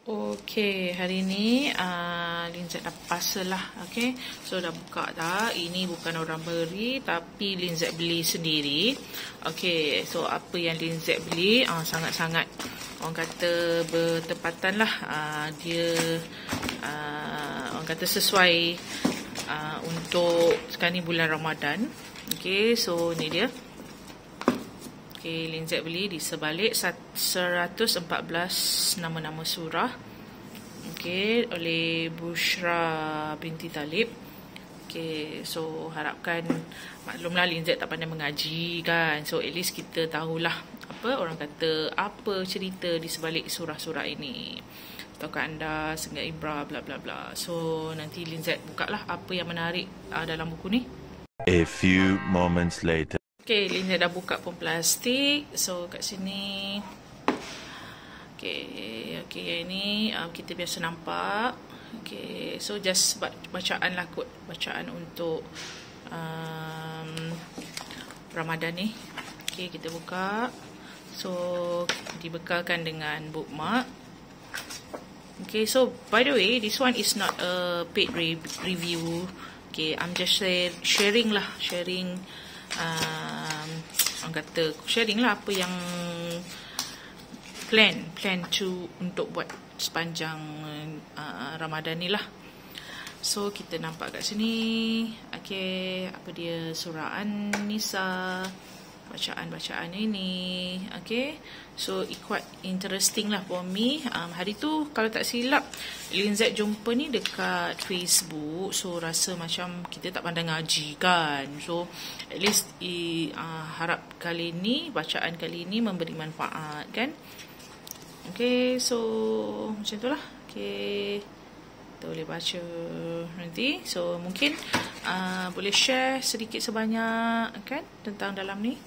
Okey, hari ni Linzat dah parcel lah. Okey, so dah buka dah. Ini bukan orang beri, tapi Linzat beli sendiri. Okey, so apa yang Linzat beli sangat-sangat orang kata bertepatan lah. Dia orang kata sesuai untuk sekarang ni bulan Ramadan. Okey, so ni dia. Okay, Linzat beli di sebalik 114 nama-nama surah. Okay, oleh Bushra binti Talib. Okay, so harapkan maklumlah Linzat tak pandai mengaji kan. So at least kita tahulah apa orang kata, apa cerita di sebalik surah-surah ini. Tahukah anda Senggat Ibrah bla bla bla. So nanti Linzat bukalah apa yang menarik dalam buku ni. A few moments later. Okay, Linzat dah buka pun plastik. So kat sini Okay, yang ni kita biasa nampak. Okay, so just bacaan lah kot. Bacaan untuk Ramadan ni. Okay, kita buka. So dibekalkan dengan bookmark. Okay, so by the way, this one is not a paid review. Okay, I'm just sharing lah. Orang kata sharing lah apa yang plan untuk buat sepanjang Ramadan ni lah. So kita nampak kat sini, okay, apa dia, surah An-Nisa, bacaan ini. Okay, so quite interesting lah for me. Hari tu kalau tak silap Linzat jumpa ni dekat Facebook. So rasa macam kita tak pandai ngaji kan. So at least harap kali ni, bacaan kali ni memberi manfaat kan. Okay, so macam tu lah. Okay, kita boleh baca nanti. So mungkin boleh share sedikit sebanyak kan tentang dalam ni.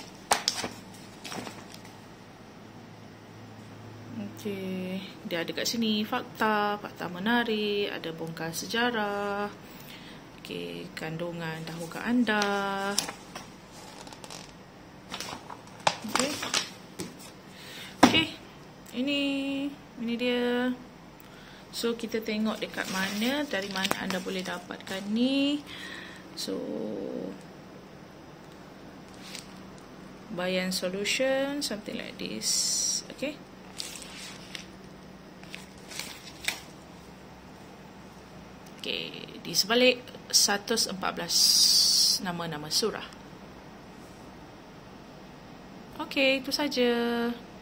Okay, dia ada kat sini fakta menarik, ada bongkar sejarah. Okay, kandungan tahukah anda. Okay, ini dia. So kita tengok dekat mana, dari mana anda boleh dapatkan ni. So Bayan Solution, something like this. Okay. Okay, di sebalik 114 nama-nama surah. Okay, itu saja.